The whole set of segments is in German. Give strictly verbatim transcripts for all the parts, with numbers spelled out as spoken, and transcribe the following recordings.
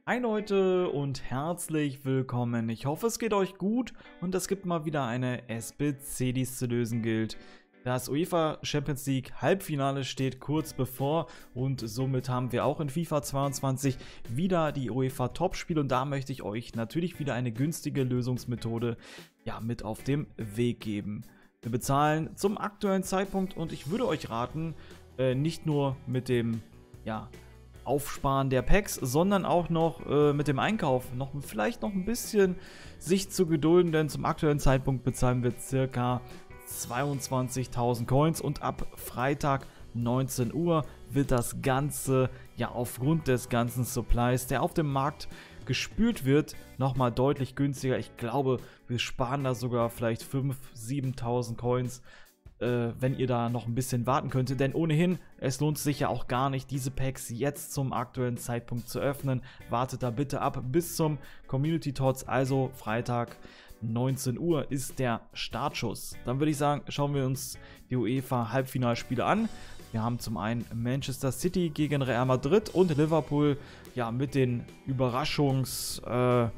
Hi Leute und herzlich willkommen. Ich hoffe, es geht euch gut und es gibt mal wieder eine S B C, die es zu lösen gilt. Das UEFA Champions League Halbfinale steht kurz bevor und somit haben wir auch in FIFA zweiundzwanzig wieder die UEFA Topspiele und da möchte ich euch natürlich wieder eine günstige Lösungsmethode ja, mit auf dem Weg geben. Wir bezahlen zum aktuellen Zeitpunkt und ich würde euch raten, äh, nicht nur mit dem ja, Aufsparen der Packs, sondern auch noch äh, mit dem Einkauf noch vielleicht noch ein bisschen sich zu gedulden, denn zum aktuellen Zeitpunkt bezahlen wir circa zweiundzwanzigtausend Coins und ab Freitag neunzehn Uhr wird das Ganze ja aufgrund des ganzen Supplies, der auf dem Markt gespült wird, nochmal deutlich günstiger. Ich glaube, wir sparen da sogar vielleicht fünftausend, siebentausend Coins, äh, wenn ihr da noch ein bisschen warten könntet, denn ohnehin, es lohnt sich ja auch gar nicht, diese Packs jetzt zum aktuellen Zeitpunkt zu öffnen. Wartet da bitte ab bis zum Community Tots, also Freitag neunzehn Uhr ist der Startschuss. Dann würde ich sagen, schauen wir uns die UEFA Halbfinalspiele an. Wir haben zum einen Manchester City gegen Real Madrid und Liverpool, ja, mit den Überraschungsteilnehmer,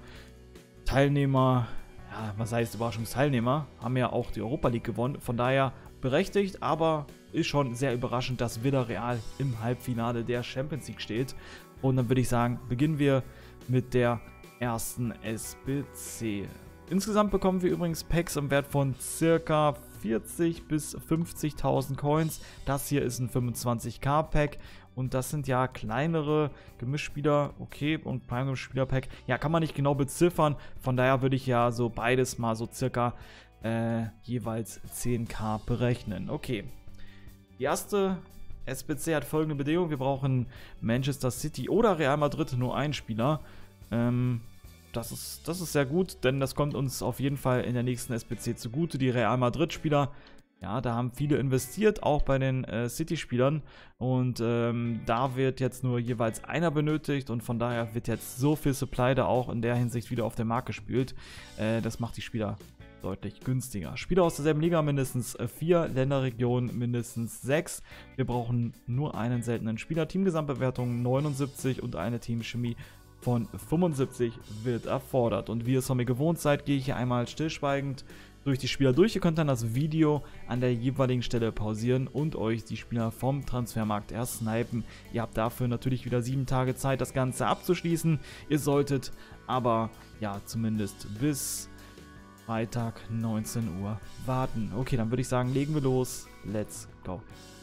äh, ja, was heißt Überraschungsteilnehmer, haben ja auch die Europa League gewonnen, von daher berechtigt, aber ist schon sehr überraschend, dass Villarreal im Halbfinale der Champions League steht. Und dann würde ich sagen, beginnen wir mit der ersten S B C. Insgesamt bekommen wir übrigens Packs im Wert von ca. vierzig bis fünfzigtausend Coins. Das hier ist ein fünfundzwanzig K Pack und das sind ja kleinere Gemischspieler, okay, und Prime Gemischspieler Pack. Ja, kann man nicht genau beziffern, von daher würde ich ja so beides mal so circa äh, jeweils zehn K berechnen. Okay, die erste S B C hat folgende Bedingung: Wir brauchen Manchester City oder Real Madrid, nur einen Spieler. Ähm... Das ist, das ist sehr gut, denn das kommt uns auf jeden Fall in der nächsten S B C zugute. Die Real Madrid-Spieler, ja, da haben viele investiert, auch bei den äh, City-Spielern. Und ähm, da wird jetzt nur jeweils einer benötigt und von daher wird jetzt so viel Supply da auch in der Hinsicht wieder auf den Markt gespült. Äh, das macht die Spieler deutlich günstiger. Spieler aus derselben Liga mindestens vier, Länderregion mindestens sechs. Wir brauchen nur einen seltenen Spieler. Teamgesamtbewertung neunundsiebzig und eine Teamchemie von fünfundsiebzig wird erfordert. Und wie ihr es von mir gewohnt seid, gehe ich hier einmal stillschweigend durch die Spieler durch. Ihr könnt dann das Video an der jeweiligen Stelle pausieren und euch die Spieler vom Transfermarkt erst snipen. Ihr habt dafür natürlich wieder sieben Tage Zeit, das Ganze abzuschließen. Ihr solltet aber ja zumindest bis Freitag neunzehn Uhr warten. Okay, dann würde ich sagen, legen wir los. Let's go.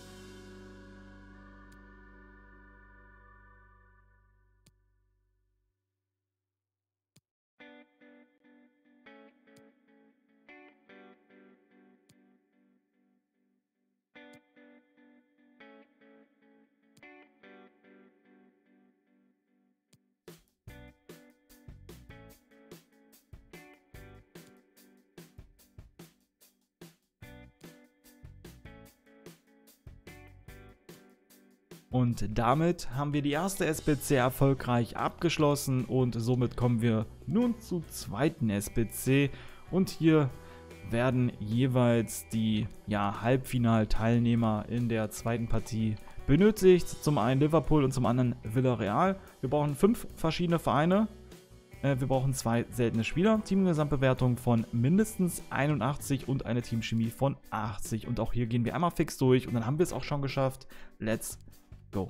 Und damit haben wir die erste S B C erfolgreich abgeschlossen und somit kommen wir nun zur zweiten S B C. Und hier werden jeweils die ja, Halbfinalteilnehmer in der zweiten Partie benötigt. Zum einen Liverpool und zum anderen Villarreal. Wir brauchen fünf verschiedene Vereine. Äh, wir brauchen zwei seltene Spieler. Teamgesamtbewertung von mindestens einundachtzig und eine Teamchemie von achtzig. Und auch hier gehen wir einmal fix durch und dann haben wir es auch schon geschafft. Let's go.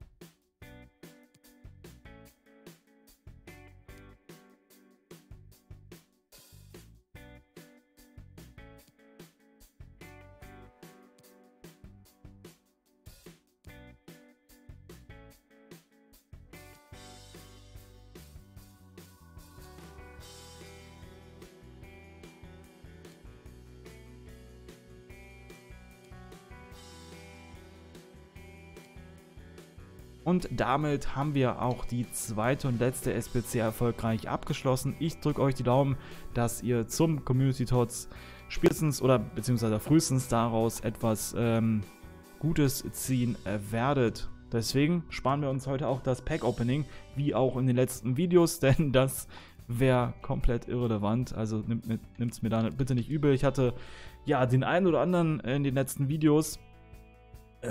Und damit haben wir auch die zweite und letzte S B C erfolgreich abgeschlossen. Ich drücke euch die Daumen, dass ihr zum Community Tots spätestens oder beziehungsweise frühestens daraus etwas ähm, Gutes ziehen äh, werdet. Deswegen sparen wir uns heute auch das Pack-Opening, wie auch in den letzten Videos, denn das wäre komplett irrelevant. Also nimmt es mir da bitte nicht übel. Ich hatte ja den einen oder anderen in den letzten Videos äh,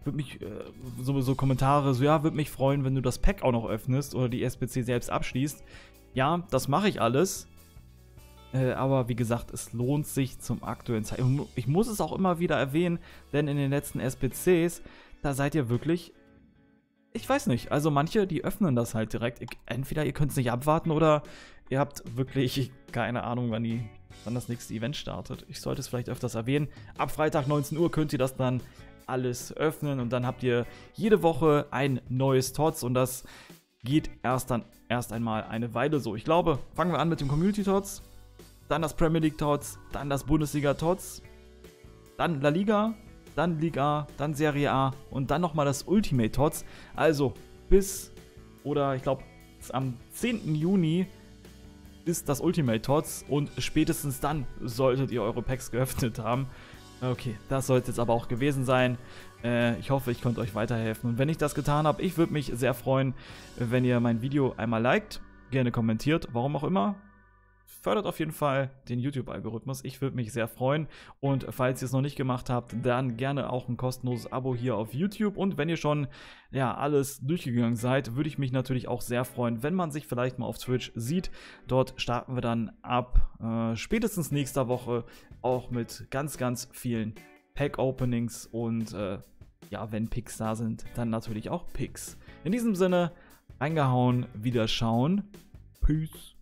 würde mich, äh, so, so Kommentare, so ja, würde mich freuen, wenn du das Pack auch noch öffnest oder die S B C selbst abschließt. Ja, das mache ich alles. Äh, aber wie gesagt, es lohnt sich zum aktuellen Zeitpunkt. Ich muss es auch immer wieder erwähnen, denn in den letzten S B Cs, da seid ihr wirklich, ich weiß nicht, also manche, die öffnen das halt direkt. Entweder ihr könnt es nicht abwarten oder ihr habt wirklich keine Ahnung, wann, die, wann das nächste Event startet. Ich sollte es vielleicht öfters erwähnen. Ab Freitag neunzehn Uhr könnt ihr das dann alles öffnen und dann habt ihr jede Woche ein neues T O T S und das geht erst dann erst einmal eine Weile so. Ich glaube, fangen wir an mit dem Community-T O T S, dann das Premier League-T O T S, dann das Bundesliga-T O T S, dann La Liga, dann Liga, dann Serie A und dann nochmal das Ultimate-T O T S. Also bis, oder ich glaube, am zehnten Juni ist das Ultimate-T O T S und spätestens dann solltet ihr eure Packs geöffnet haben. Okay, das sollte jetzt aber auch gewesen sein. Äh, ich hoffe, ich konnte euch weiterhelfen. Und wenn ich das getan habe, ich würde mich sehr freuen, wenn ihr mein Video einmal liked, gerne kommentiert, warum auch immer. Fördert auf jeden Fall den YouTube-Algorithmus. Ich würde mich sehr freuen. Und falls ihr es noch nicht gemacht habt, dann gerne auch ein kostenloses Abo hier auf YouTube. Und wenn ihr schon ja, alles durchgegangen seid, würde ich mich natürlich auch sehr freuen, wenn man sich vielleicht mal auf Twitch sieht. Dort starten wir dann ab äh, spätestens nächster Woche auch mit ganz, ganz vielen Pack-Openings. Und äh, ja, wenn Picks da sind, dann natürlich auch Picks. In diesem Sinne, reingehauen, wieder schauen. Peace.